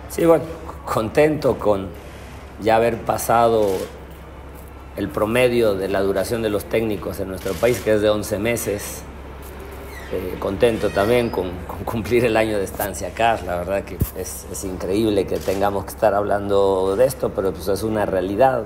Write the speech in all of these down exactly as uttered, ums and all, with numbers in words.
Sí, bueno, contento con ya haber pasado el promedio de la duración de los técnicos en nuestro país, que es de once meses. Eh, contento también con, con cumplir el año de estancia acá. La verdad que es, es increíble que tengamos que estar hablando de esto, pero pues es una realidad,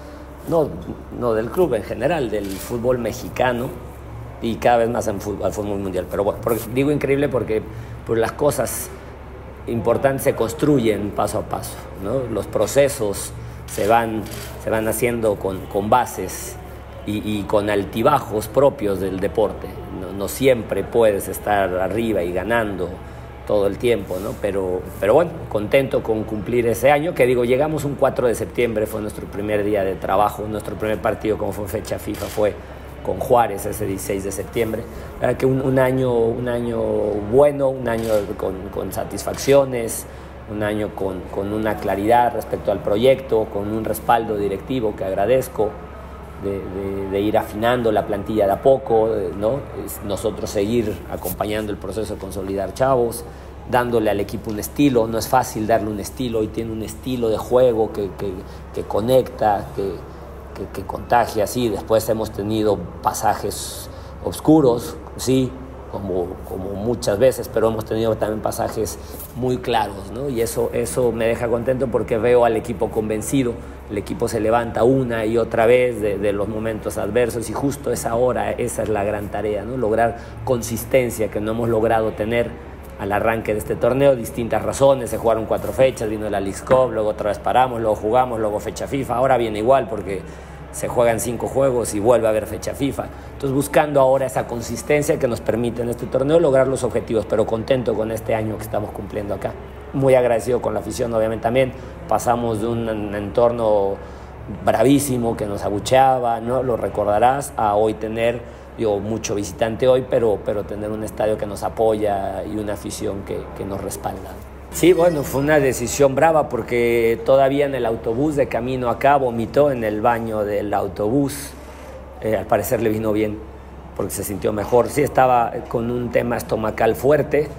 no, no del club en general, del fútbol mexicano y cada vez más en fútbol, al fútbol mundial. Pero bueno, porque, digo increíble porque pues, las cosas importantes se construyen paso a paso, ¿no? Los procesos se van, se van haciendo con, con bases y, y con altibajos propios del deporte. No, no siempre puedes estar arriba y ganando todo el tiempo, ¿no? Pero, pero bueno, contento con cumplir ese año, que digo, llegamos un cuatro de septiembre, fue nuestro primer día de trabajo, nuestro primer partido como fue fecha FIFA fue con Juárez ese dieciséis de septiembre. La verdad que un, un, año, un año bueno, un año con, con satisfacciones, un año con, con una claridad respecto al proyecto, con un respaldo directivo que agradezco, de, de, de ir afinando la plantilla de a poco, ¿no? Nosotros seguir acompañando el proceso de consolidar chavos, dándole al equipo un estilo. No es fácil darle un estilo, hoy tiene un estilo de juego que, que, que conecta, que, que, que contagia, sí. Después hemos tenido pasajes oscuros, sí, como, como muchas veces, pero hemos tenido también pasajes muy claros, ¿no? Y eso, eso me deja contento porque veo al equipo convencido. El equipo se levanta una y otra vez de, de los momentos adversos y justo esa hora, esa es la gran tarea, ¿no? Lograr consistencia que no hemos logrado tener al arranque de este torneo, distintas razones. Se jugaron cuatro fechas, vino la Leagues Cup, luego otra vez paramos, luego jugamos, luego fecha FIFA. Ahora viene igual porque se juegan cinco juegos y vuelve a haber fecha FIFA. Entonces buscando ahora esa consistencia que nos permite en este torneo lograr los objetivos, pero contento con este año que estamos cumpliendo acá. Muy agradecido con la afición, obviamente también. Pasamos de un entorno bravísimo que nos abucheaba, ¿no? Lo recordarás, a hoy tener, yo mucho visitante hoy, pero, pero tener un estadio que nos apoya y una afición que, que nos respalda. Sí, bueno, fue una decisión brava porque todavía en el autobús de camino acá vomitó en el baño del autobús. Eh, al parecer le vino bien porque se sintió mejor. Sí, estaba con un tema estomacal fuerte.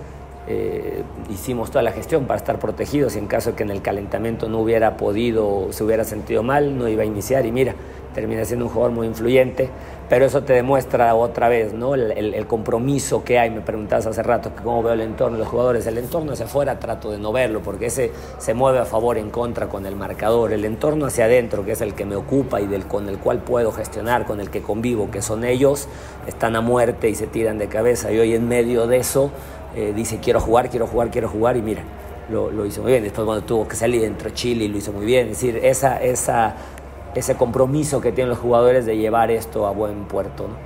Eh, hicimos toda la gestión para estar protegidos y en caso de que en el calentamiento no hubiera podido, se hubiera sentido mal, no iba a iniciar y mira, termina siendo un jugador muy influyente, pero eso te demuestra otra vez, ¿no? el, el, el compromiso que hay. Me preguntabas hace rato que cómo veo el entorno de los jugadores. El entorno hacia afuera trato de no verlo porque ese se mueve a favor, en contra con el marcador. El entorno hacia adentro, que es el que me ocupa y del, con el cual puedo gestionar, con el que convivo, que son ellos, están a muerte y se tiran de cabeza, y hoy en medio de eso eh, dice quiero jugar, quiero jugar, quiero jugar y mira, lo, lo hizo muy bien. Después cuando tuvo que salir entre Chile lo hizo muy bien. Es decir, esa, esa ese compromiso que tienen los jugadores de llevar esto a buen puerto, ¿no?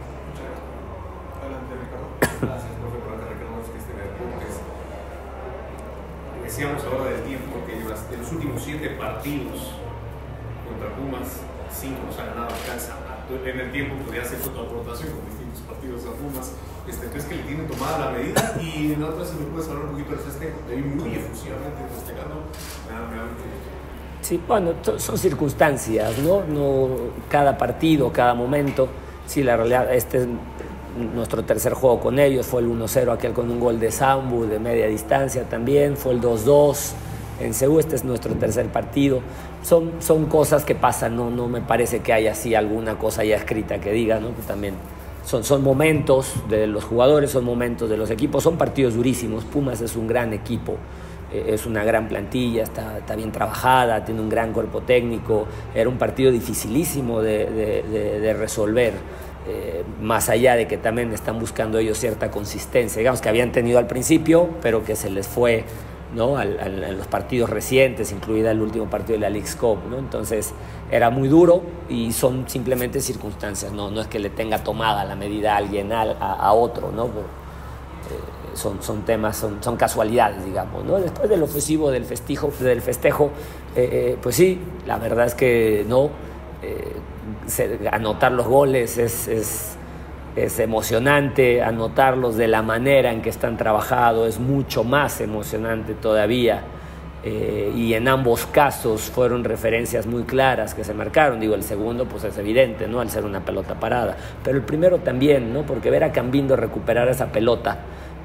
Adelante, Ricardo. Gracias, profe, por acá Ricardo que este Deportes. Decíamos ahora del tiempo que de los últimos siete partidos contra Pumas, cinco los ha ganado, alcanza. En el tiempo podría hacer otra aportación con distintos partidos a Pumas. Este, ¿Crees que le tienen tomada la medida? Y en la otra, si me puedes hablar un poquito del festejo, te vi muy efusivamente festejando. Me da, me da mucho gusto. Sí, bueno, son circunstancias, ¿no? No cada partido, cada momento. Sí, la realidad, este es nuestro tercer juego con ellos, fue el uno cero aquel con un gol de Sambu de media distancia también, fue el dos dos en Seúl, este es nuestro tercer partido. Son, son cosas que pasan, no, no me parece que haya así alguna cosa ya escrita que diga, ¿no? Que también son, son momentos de los jugadores, son momentos de los equipos, son partidos durísimos. Pumas es un gran equipo. Es una gran plantilla, está, está bien trabajada, tiene un gran cuerpo técnico. Era un partido dificilísimo de, de, de, de resolver, eh, más allá de que también están buscando ellos cierta consistencia, digamos que habían tenido al principio, pero que se les fue, ¿no? Al, al, en los partidos recientes, incluida el último partido de la Leagues Cup, ¿no? Entonces era muy duro y son simplemente circunstancias, no, no es que le tenga tomada la medida a alguien a, a, a otro, ¿no? Eh, Son, son temas, son, son casualidades, digamos, ¿no? Después del ofensivo del festejo, del festejo eh, eh, pues sí, la verdad es que no, eh, se, anotar los goles es, es, es emocionante, anotarlos de la manera en que están trabajados es mucho más emocionante todavía, eh, y en ambos casos fueron referencias muy claras que se marcaron. Digo, el segundo pues es evidente, ¿no? Al ser una pelota parada, pero el primero también, ¿no? Porque ver a Cambindo recuperar esa pelota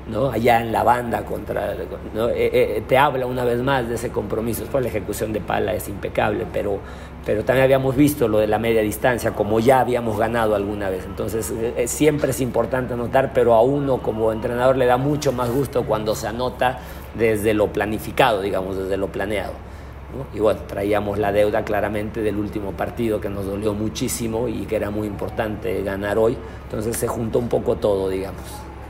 ¿no? Allá en la banda contra, ¿no? eh, eh, te habla una vez más de ese compromiso. Después la ejecución de Pala es impecable, pero, pero también habíamos visto lo de la media distancia, como ya habíamos ganado alguna vez. Entonces eh, siempre es importante anotar, pero a uno como entrenador le da mucho más gusto cuando se anota desde lo planificado, digamos, desde lo planeado, ¿no? Y bueno, traíamos la deuda claramente del último partido que nos dolió muchísimo y que era muy importante ganar hoy. Entonces se juntó un poco todo, digamos.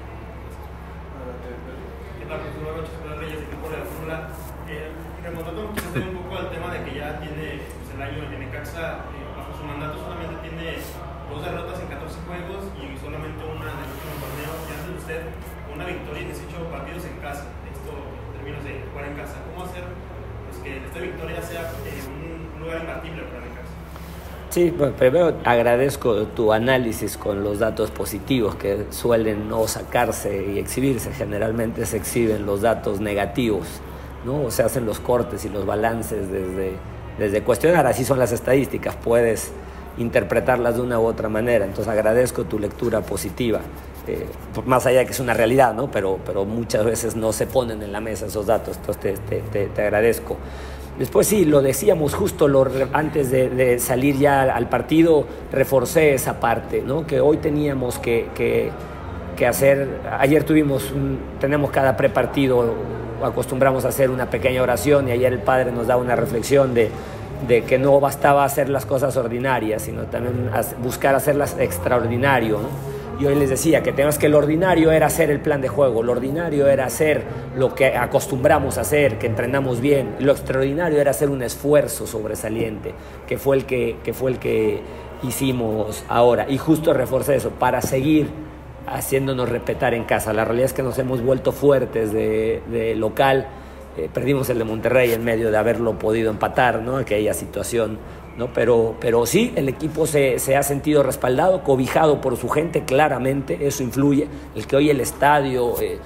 Remontando quizás un poco al tema de que ya tiene pues, el año en Necaxa, eh, bajo su mandato solamente tiene dos derrotas en catorce juegos y solamente una en el último torneo. Y antes de usted, una victoria en dieciocho partidos en casa. Esto en términos de jugar en casa. ¿Cómo hacer pues, que esta victoria sea eh, un lugar imbatible para Necaxa? Sí, bueno, primero agradezco tu análisis con los datos positivos que suelen no sacarse y exhibirse. Generalmente se exhiben los datos negativos, ¿no? O se hacen los cortes y los balances desde, desde cuestionar. Así son las estadísticas, puedes interpretarlas de una u otra manera. Entonces agradezco tu lectura positiva, eh, más allá de que es una realidad, ¿no? pero, pero muchas veces no se ponen en la mesa esos datos. Entonces te, te, te, te agradezco. Después sí, lo decíamos justo lo, antes de, de salir ya al partido, reforcé esa parte, ¿no? Que hoy teníamos que, que, que hacer. Ayer tuvimos un, tenemos cada prepartido, acostumbramos a hacer una pequeña oración, y ayer el padre nos daba una reflexión de, de que no bastaba hacer las cosas ordinarias, sino también buscar hacerlas extraordinario, ¿no? Y hoy les decía que tenemos que lo ordinario era hacer el plan de juego, lo ordinario era hacer lo que acostumbramos a hacer, que entrenamos bien, lo extraordinario era hacer un esfuerzo sobresaliente, que fue el que, que, fue el que hicimos ahora. Y justo reforcé eso, para seguir haciéndonos respetar en casa. La realidad es que nos hemos vuelto fuertes de, de local. Eh, perdimos el de Monterrey en medio de haberlo podido empatar, ¿no? Aquella situación, ¿no? Pero, pero sí, el equipo se, se ha sentido respaldado, cobijado por su gente, claramente, eso influye. El que hoy el estadio eh,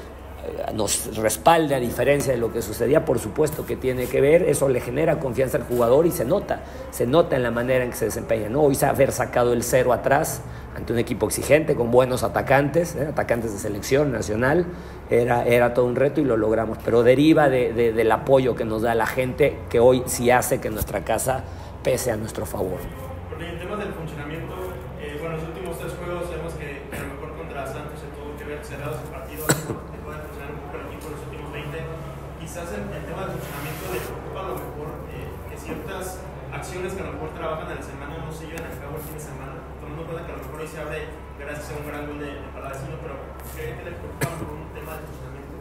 nos respalde, a diferencia de lo que sucedía, por supuesto que tiene que ver, eso le genera confianza al jugador y se nota, se nota en la manera en que se desempeña, ¿no? Hoy haber sacado el cero atrás ante un equipo exigente, con buenos atacantes, ¿eh? atacantes de selección nacional, era, era todo un reto y lo logramos, pero deriva de, de, del apoyo que nos da la gente, que hoy sí hace que nuestra casa pese a nuestro favor. Porque en temas del funcionamiento, eh, bueno, los últimos tres juegos sabemos que a lo mejor contra Santos se tuvo que ver cerrados el partido, dejó de funcionar un poco el equipo en los últimos veinte. Quizás en el tema del funcionamiento le preocupa a lo mejor eh, que ciertas acciones que a lo mejor trabajan en la semana no se lleven a cabo el fin de semana, tomando en cuenta que a lo mejor hoy se abre gracias a un gran gol de, de Palavecino, pero ¿cree que le preocupa por un tema de funcionamiento?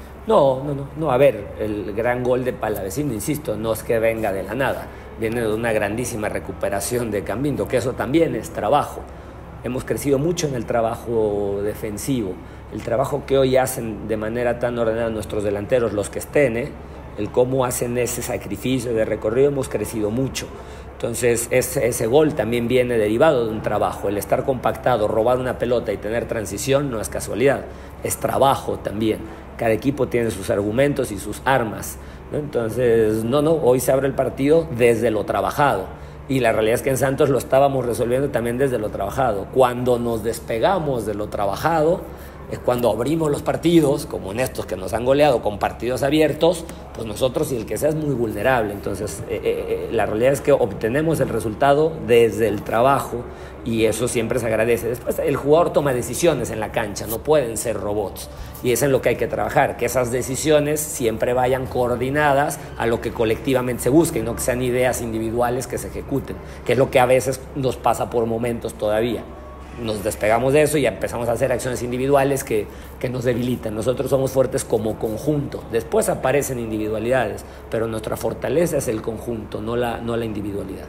No, no, no, no, a ver, el gran gol de Palavecino, insisto, no es que venga de la nada, viene de una grandísima recuperación de Cambindo, que eso también es trabajo. Hemos crecido mucho en el trabajo defensivo, el trabajo que hoy hacen de manera tan ordenada nuestros delanteros, los que estén, ¿eh? el cómo hacen ese sacrificio de recorrido, hemos crecido mucho. Entonces ese, ese gol también viene derivado de un trabajo, el estar compactado, robar una pelota y tener transición no es casualidad, es trabajo también. Cada equipo tiene sus argumentos y sus armas, ¿no? Entonces, no, no, hoy se abre el partido desde lo trabajado. Y la realidad es que en Santos lo estábamos resolviendo también desde lo trabajado. Cuando nos despegamos de lo trabajado, es cuando abrimos los partidos, como en estos que nos han goleado con partidos abiertos, pues nosotros y el que sea es muy vulnerable. Entonces, eh, eh, la realidad es que obtenemos el resultado desde el trabajo y eso siempre se agradece. Después, el jugador toma decisiones en la cancha, no pueden ser robots. Y es en lo que hay que trabajar, que esas decisiones siempre vayan coordinadas a lo que colectivamente se busca y no que sean ideas individuales que se ejecuten, que es lo que a veces nos pasa por momentos todavía. Nos despegamos de eso y empezamos a hacer acciones individuales que, que nos debilitan. Nosotros somos fuertes como conjunto. Después aparecen individualidades, pero nuestra fortaleza es el conjunto, no la, no la individualidad.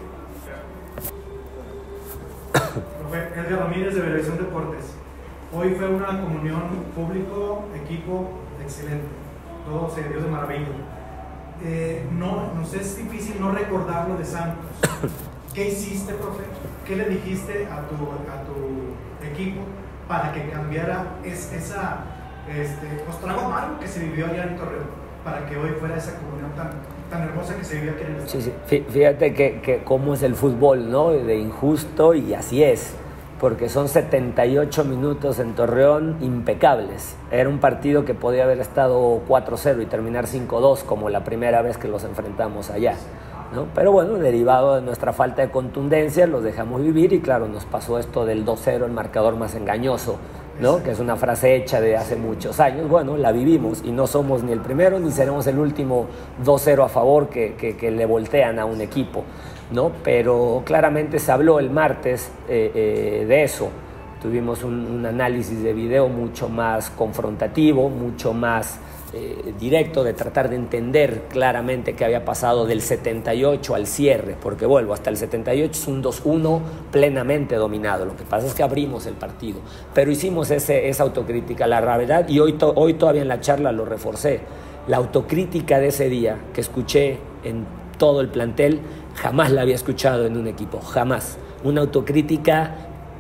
Profe, Edgar Ramírez de Televisión Deportes. Hoy fue una comunión público, equipo excelente. Todo se dio de maravilla. Eh, no, nos es difícil no recordarlo de Santos. ¿Qué hiciste, profe? ¿Qué le dijiste a tu, a tu equipo para que cambiara es, esa este, pues, trago amargo que se vivió allá en Torreón? Para que hoy fuera esa comunión tan, tan hermosa que se vivía aquí en el estado. Sí, sí. Fíjate que, que cómo es el fútbol, ¿no? De injusto, y así es. porque son setenta y ocho minutos en Torreón impecables. Era un partido que podía haber estado cuatro cero y terminar cinco dos, como la primera vez que los enfrentamos allá, ¿no? Pero bueno, derivado de nuestra falta de contundencia, los dejamos vivir y claro, nos pasó esto del dos cero, el marcador más engañoso, ¿no? Que es una frase hecha de hace muchos años. Bueno, la vivimos y no somos ni el primero ni seremos el último dos cero a favor que, que, que le voltean a un equipo, ¿no? Pero claramente se habló el martes eh, eh, de eso. Tuvimos un, un análisis de video mucho más confrontativo, mucho más eh, directo, de tratar de entender claramente qué había pasado del setenta y ocho al cierre, porque vuelvo, hasta el setenta y ocho es un dos uno plenamente dominado. Lo que pasa es que abrimos el partido, pero hicimos ese, esa autocrítica, la gravedad, y hoy, to, hoy todavía en la charla lo reforcé. La autocrítica de ese día que escuché en todo el plantel, jamás la había escuchado en un equipo, jamás. Una autocrítica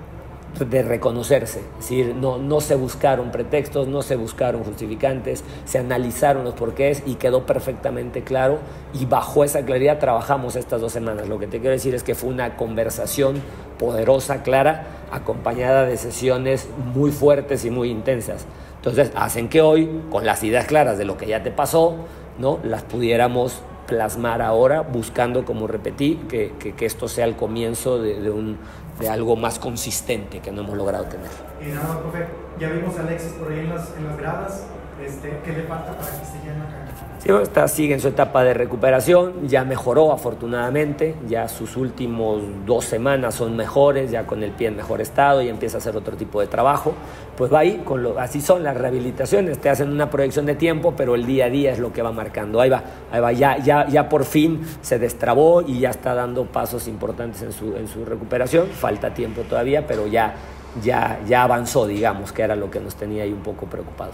de reconocerse, es decir, no, no se buscaron pretextos, no se buscaron justificantes, se analizaron los porqués y quedó perfectamente claro, y bajo esa claridad trabajamos estas dos semanas. Lo que te quiero decir es que fue una conversación poderosa, clara, acompañada de sesiones muy fuertes y muy intensas. Entonces hacen que hoy, con las ideas claras de lo que ya te pasó, ¿no?, las pudiéramos plasmar ahora, buscando, como repetí, que, que, que esto sea el comienzo de, de, un, de algo más consistente que no hemos logrado tener. Y nada más, profe, ya vimos a Alexis por ahí en las, en las gradas. Este, ¿qué le falta para que esté ya en la cancha? Sí, bueno, está, sigue en su etapa de recuperación, ya mejoró afortunadamente, ya sus últimos dos semanas son mejores, ya con el pie en mejor estado y empieza a hacer otro tipo de trabajo. Pues va ahí, con lo, así son las rehabilitaciones, te hacen una proyección de tiempo, pero el día a día es lo que va marcando. Ahí va, ahí va, ya, ya, ya por fin se destrabó y ya está dando pasos importantes en su, en su recuperación. Falta tiempo todavía, pero ya, ya, ya avanzó, digamos, que era lo que nos tenía ahí un poco preocupados.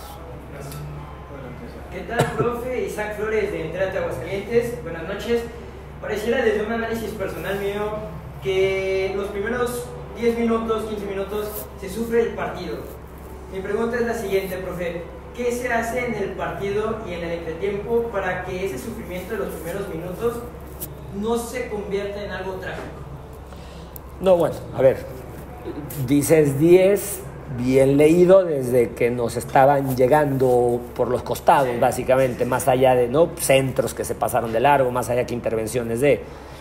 ¿Qué tal, profe? Isaac Flores de Entérate Aguascalientes. Buenas noches. Pareciera desde un análisis personal mío que los primeros diez minutos, quince minutos se sufre el partido. Mi pregunta es la siguiente, profe. ¿Qué se hace en el partido y en el entretiempo para que ese sufrimiento de los primeros minutos no se convierta en algo trágico? No, bueno, a ver, dices diez... bien leído desde que nos estaban llegando por los costados, básicamente, más allá de, ¿no?, centros que se pasaron de largo, más allá que intervenciones de... Eh,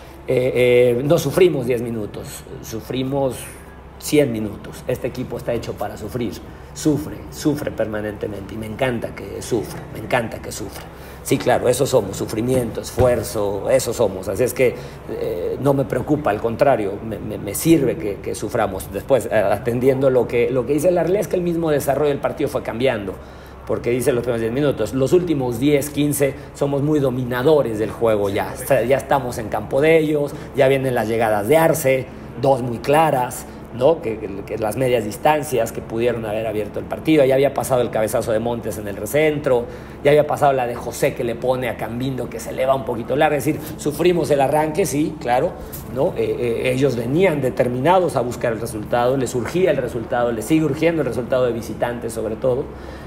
eh, no sufrimos diez minutos, sufrimos cien minutos. Este equipo está hecho para sufrir, sufre, sufre permanentemente y me encanta que sufra, me encanta que sufra. Sí, claro, eso somos, sufrimiento, esfuerzo, eso somos. Así es que eh, no me preocupa, al contrario, me, me, me sirve que, que suframos. Después, eh, atendiendo lo que, lo que dice Larley, es que el mismo desarrollo del partido fue cambiando, porque dice los primeros diez minutos, los últimos diez, quince somos muy dominadores del juego ya. Ya estamos en campo de ellos, ya vienen las llegadas de Arce, dos muy claras, ¿no? Que, que, que las medias distancias que pudieron haber abierto el partido. Ya había pasado el cabezazo de Montes en el recentro, ya había pasado la de José que le pone a Cambindo, que se eleva un poquito larga. Es decir, sufrimos el arranque, sí, claro, ¿no? Eh, eh, ellos venían determinados a buscar el resultado, les urgía el resultado, les sigue urgiendo el resultado de visitantes sobre todo,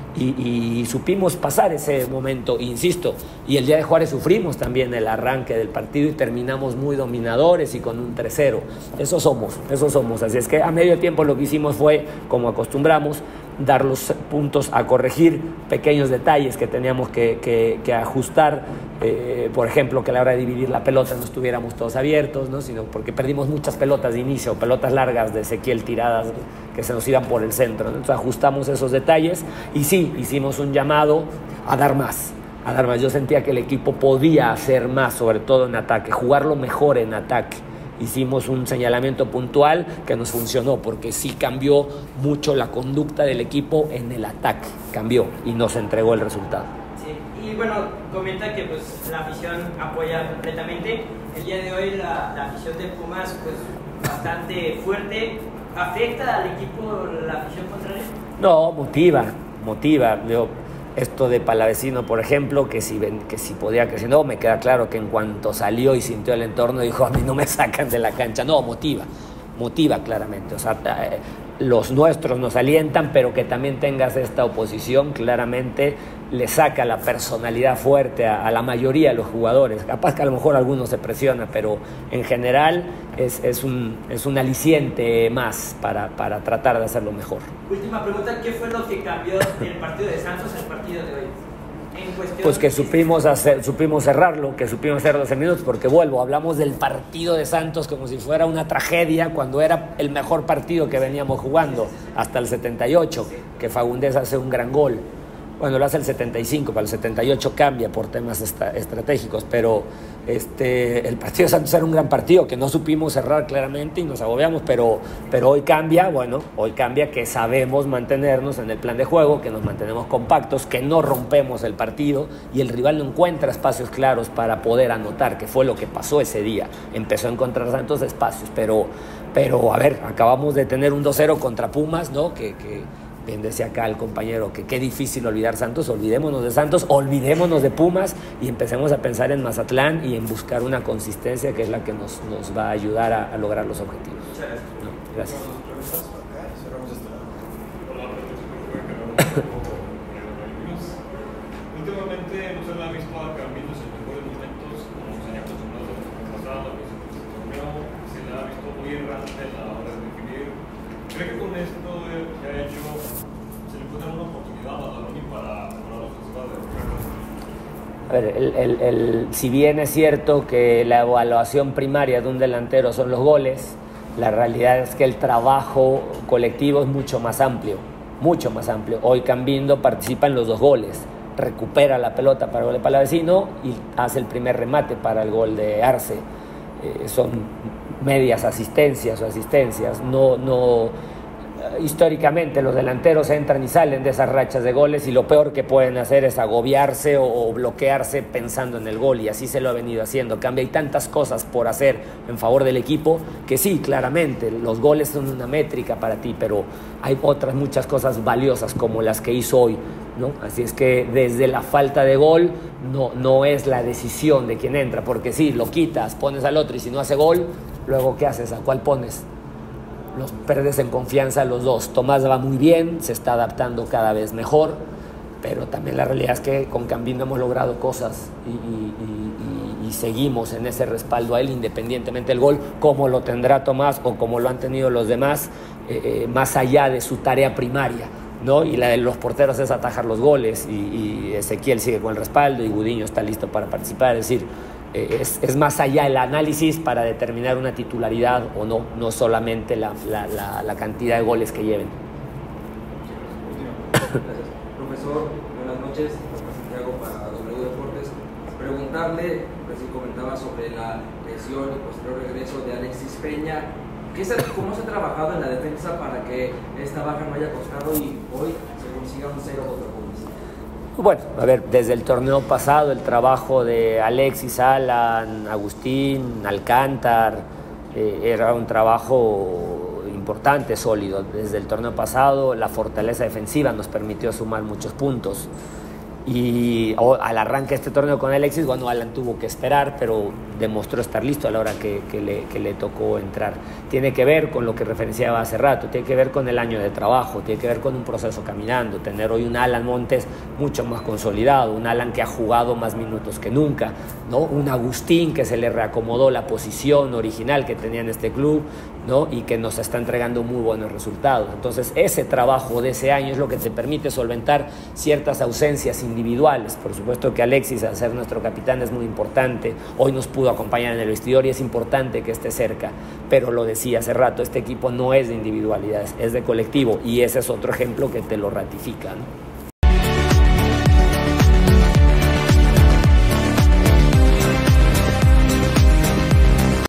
y, y supimos pasar ese momento, insisto, y el día de Juárez sufrimos también el arranque del partido y terminamos muy dominadores y con un tres cero. Eso somos, eso somos. Así es que a medio tiempo lo que hicimos fue, como acostumbramos, dar los puntos a corregir, pequeños detalles que teníamos que, que, que ajustar, eh, por ejemplo, que a la hora de dividir la pelota no estuviéramos todos abiertos, ¿no? Sino porque perdimos muchas pelotas de inicio, pelotas largas de Ezequiel tiradas que se nos iban por el centro, ¿no? Entonces ajustamos esos detalles y sí, hicimos un llamado a dar más, a dar más. Yo sentía que el equipo podía hacer más, sobre todo en ataque, jugarlo mejor en ataque. Hicimos un señalamiento puntual que nos funcionó porque sí cambió mucho la conducta del equipo en el ataque, cambió y nos entregó el resultado. Sí, y bueno, comenta que pues la afición apoya completamente. El día de hoy la, la afición de Pumas pues bastante fuerte. ¿Afecta al equipo la afición contraria? No, motiva, motiva. Yo, esto de Palavecino, por ejemplo, que si, que si podía, que si no, me queda claro que en cuanto salió y sintió el entorno, dijo, a mí no me sacan de la cancha. No, motiva, motiva claramente. O sea, los nuestros nos alientan, pero que también tengas esta oposición, claramente le saca la personalidad fuerte a, a la mayoría de los jugadores. Capaz que a lo mejor algunos se presiona, pero en general es, es, un, es un aliciente más para, para tratar de hacerlo mejor. Última pregunta, ¿qué fue lo que cambió del partido de Santos al partido de hoy? Pues que supimos, hacer, supimos cerrarlo, que supimos hacer doce minutos, porque vuelvo, hablamos del partido de Santos como si fuera una tragedia, cuando era el mejor partido que veníamos jugando, hasta el setenta y ocho, que Fagundés hace un gran gol. Bueno, lo hace el setenta y cinco, para el setenta y ocho cambia por temas esta, estratégicos, pero este, el partido de Santos era un gran partido que no supimos cerrar claramente y nos agobiamos, pero, pero hoy cambia, bueno, hoy cambia que sabemos mantenernos en el plan de juego, que nos mantenemos compactos, que no rompemos el partido y el rival no encuentra espacios claros para poder anotar, que fue lo que pasó ese día. Empezó a encontrar Santos espacios, pero, pero a ver, acabamos de tener un dos cero contra Pumas, ¿no? Que... que bien decía acá el compañero que qué difícil olvidar Santos, olvidémonos de Santos, olvidémonos de Pumas y empecemos a pensar en Mazatlán y en buscar una consistencia que es la que nos, nos va a ayudar a, a lograr los objetivos. Muchas gracias. No, gracias. Últimamente no se le ha visto a Caminos en mejores momentos, como se han acostumbrado en el pasado, se le ha visto muy errante a la hora de definir. ¿Cree que con esto que ha hecho se le puede dar una oportunidad a Daloni para mejorar los resultados? A ver, el, el, el, si bien es cierto que la evaluación primaria de un delantero son los goles, la realidad es que el trabajo colectivo es mucho más amplio, mucho más amplio. Hoy Cambindo participa en los dos goles, recupera la pelota para el gol de Palavecino y hace el primer remate para el gol de Arce. Eh, son medias asistencias o asistencias, no, no, históricamente los delanteros entran y salen de esas rachas de goles y lo peor que pueden hacer es agobiarse o, o bloquearse pensando en el gol, y así se lo ha venido haciendo. Cambia, hay tantas cosas por hacer en favor del equipo que sí, claramente los goles son una métrica para ti, pero hay otras muchas cosas valiosas como las que hizo hoy, ¿no? Así es que desde la falta de gol no, no es la decisión de quien entra, porque sí, lo quitas, pones al otro y si no hace gol, luego ¿qué haces? ¿A cuál pones? Los perdes en confianza los dos. Tomás va muy bien, se está adaptando cada vez mejor, pero también la realidad es que con Cambindo hemos logrado cosas y, y, y, y seguimos en ese respaldo a él independientemente del gol, como lo tendrá Tomás o como lo han tenido los demás, eh, eh, más allá de su tarea primaria, ¿no? Y la de los porteros es atajar los goles y, y Ezequiel sigue con el respaldo y Gudiño está listo para participar, es decir, Es, es más allá el análisis para determinar una titularidad o no, no solamente la, la, la, la cantidad de goles que lleven. Gracias. Profesor, buenas noches. Santiago para W Deportes. Preguntarle, pues si comentaba sobre la lesión y posterior regreso de Alexis Peña, ¿qué se, ¿cómo se ha trabajado en la defensa para que esta baja no haya costado y hoy se consiga un cero contra Pumas? Bueno, a ver, desde el torneo pasado el trabajo de Alexis, Alan, Agustín, Alcántar, eh, era un trabajo importante, sólido. Desde el torneo pasado la fortaleza defensiva nos permitió sumar muchos puntos. Y oh, al arranque de este torneo con Alexis, bueno, Alan tuvo que esperar, pero demostró estar listo a la hora que, que, le, que le tocó entrar. Tiene que ver con lo que referenciaba hace rato, tiene que ver con el año de trabajo, tiene que ver con un proceso caminando, tener hoy un Alan Montes mucho más consolidado, un Alan que ha jugado más minutos que nunca, ¿no? Un Agustín que se le reacomodó la posición original que tenía en este club, ¿no? Y que nos está entregando muy buenos resultados. Entonces ese trabajo de ese año es lo que te permite solventar ciertas ausencias individuales. Por supuesto que Alexis, al ser nuestro capitán, es muy importante, hoy nos pudo acompañar en el vestidor y es importante que esté cerca, pero lo decía hace rato, este equipo no es de individualidades, es de colectivo, y ese es otro ejemplo que te lo ratifica, ¿no?